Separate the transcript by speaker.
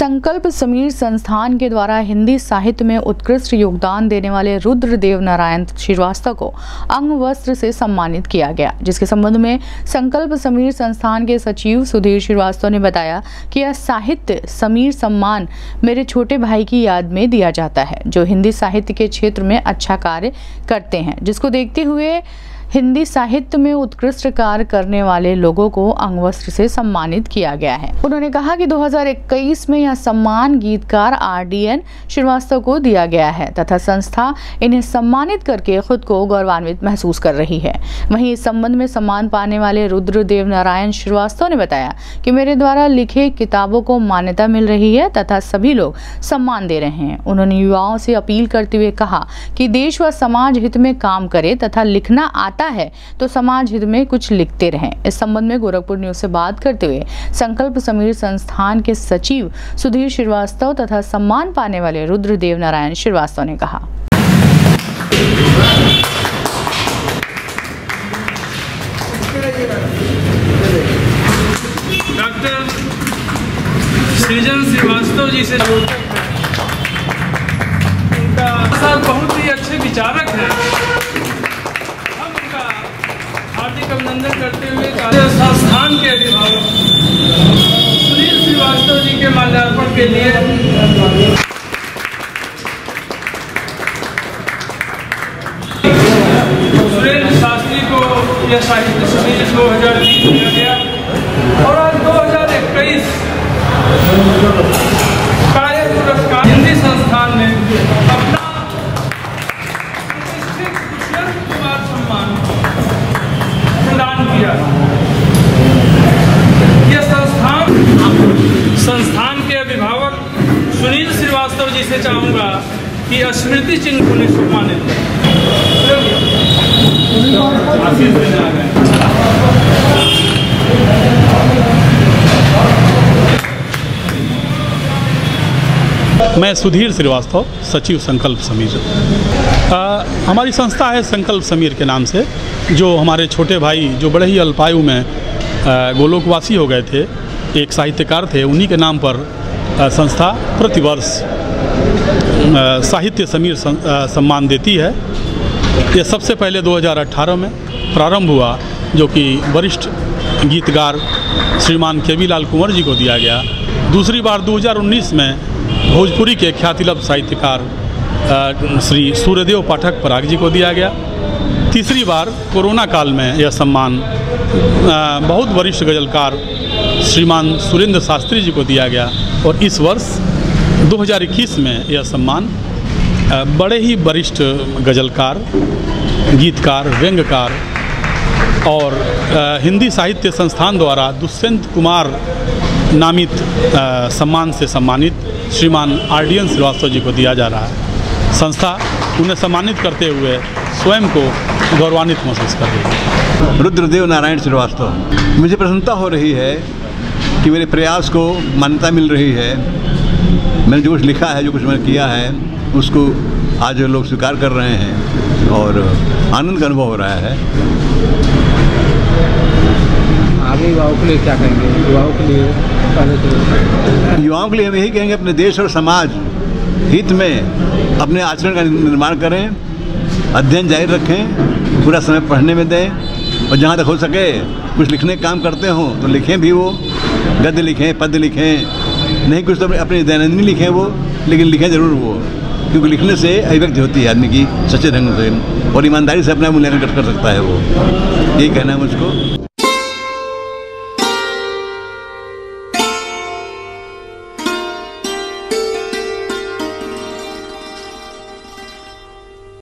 Speaker 1: संकल्प समीर संस्थान के द्वारा हिंदी साहित्य में उत्कृष्ट योगदान देने वाले रुद्रदेव नारायण श्रीवास्तव को अंग वस्त्र से सम्मानित किया गया, जिसके संबंध में संकल्प समीर संस्थान के सचिव सुधीर श्रीवास्तव ने बताया कि यह साहित्य समीर सम्मान मेरे छोटे भाई की याद में दिया जाता है, जो हिंदी साहित्य के क्षेत्र में अच्छा कार्य करते हैं, जिसको देखते हुए हिंदी साहित्य में उत्कृष्ट कार्य करने वाले लोगों को अंगवस्त्र से सम्मानित किया गया है। उन्होंने कहा कि 2021 में यह सम्मान गीतकार RDN श्रीवास्तव को दिया गया है तथा संस्था इन्हें सम्मानित करके खुद को गौरवान्वित महसूस कर रही है। वहीं इस संबंध में सम्मान पाने वाले रुद्रदेव नारायण श्रीवास्तव ने बताया कि मेरे द्वारा लिखे किताबों को मान्यता मिल रही है तथा सभी लोग सम्मान दे रहे हैं। उन्होंने युवाओं से अपील करते हुए कहा कि देश व समाज हित में काम करे तथा लिखना आता है तो समाज हित में कुछ लिखते रहें। इस संबंध में गोरखपुर न्यूज से बात करते हुए संकल्प समीर संस्थान के सचिव सुधीर श्रीवास्तव तथा सम्मान पाने वाले रुद्रदेव नारायण श्रीवास्तव ने कहा।
Speaker 2: डॉक्टर सृजन श्रीवास्तव जी से उनका बहुत ही अच्छे विचारक हैं। हम उनका हार्दिक अभिनंदन करते हुए संस्थान के अभिभावक सुनील श्रीवास्तव जी के माल्यार्पण के लिए सुरेंद्र शास्त्री को यह साहित्य समीर 2020 दिया गया और आज 2021 कार्य पुरस्कार हिंदी संस्थान ने अपना कुमार सम्मान प्रदान किया। यह संस्थान के अभिभावक सुनील श्रीवास्तव जी से चाहूंगा कि स्मृति चिन्ह उन्हें सम्मानित
Speaker 3: मैं सुधीर श्रीवास्तव, सचिव संकल्प समीर। हमारी संस्था है संकल्प समीर के नाम से, जो हमारे छोटे भाई जो बड़े ही अल्पायु में गोलोकवासी हो गए थे, एक साहित्यकार थे, उन्हीं के नाम पर संस्था प्रतिवर्ष साहित्य समीर सम्मान देती है। ये सबसे पहले 2018 में प्रारंभ हुआ, जो कि वरिष्ठ गीतकार श्रीमान केवी लाल कुंवर जी को दिया गया। दूसरी बार 2019 में भोजपुरी के ख्यातिलब्ध साहित्यकार श्री सूर्यदेव पाठक पराग जी को दिया गया। तीसरी बार कोरोना काल में यह सम्मान बहुत वरिष्ठ गज़लकार श्रीमान सुरेंद्र शास्त्री जी को दिया गया और इस वर्ष 2021 में यह सम्मान बड़े ही वरिष्ठ गज़लकार, गीतकार, व्यंग्यकार और हिंदी साहित्य संस्थान द्वारा दुष्यंत कुमार नामित सम्मान से सम्मानित श्रीमान RDN श्रीवास्तव जी को दिया जा रहा है। संस्था उन्हें सम्मानित करते हुए स्वयं को गौरवान्वित महसूस कर रही है।
Speaker 4: रुद्रदेव नारायण श्रीवास्तव, मुझे प्रसन्नता हो रही है कि मेरे प्रयास को मान्यता मिल रही है। मैंने जो कुछ लिखा है, जो कुछ मैंने किया है, उसको आज लोग स्वीकार कर रहे हैं और आनंद का अनुभव हो रहा है।
Speaker 5: आगे युवाओं के लिए क्या कहेंगे?
Speaker 4: युवाओं के लिए हम यही कहेंगे, अपने देश और समाज हित में अपने आचरण का निर्माण करें, अध्ययन जारी रखें, पूरा समय पढ़ने में दें और जहाँ तक हो सके कुछ लिखने का काम करते हों तो लिखें भी, वो गद्य लिखें, पद्य लिखें, नहीं कुछ तो अपने दैनंदिनी लिखें वो, लेकिन लिखें ज़रूर वो, क्योंकि लिखने से अभिव्यक्ति होती है आदमी की सच्चे ढंग से और ईमानदारी से अपना मूल्यांकन कर सकता है वो। यही कहना है मुझको।